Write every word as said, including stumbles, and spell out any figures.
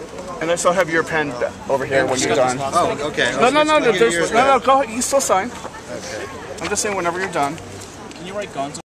And I still have your pen over here when you're done. Oh, okay. No, no, no, no, there's, no, no, go ahead. You still sign. Okay. I'm just saying whenever you're done. Can you write gonzo?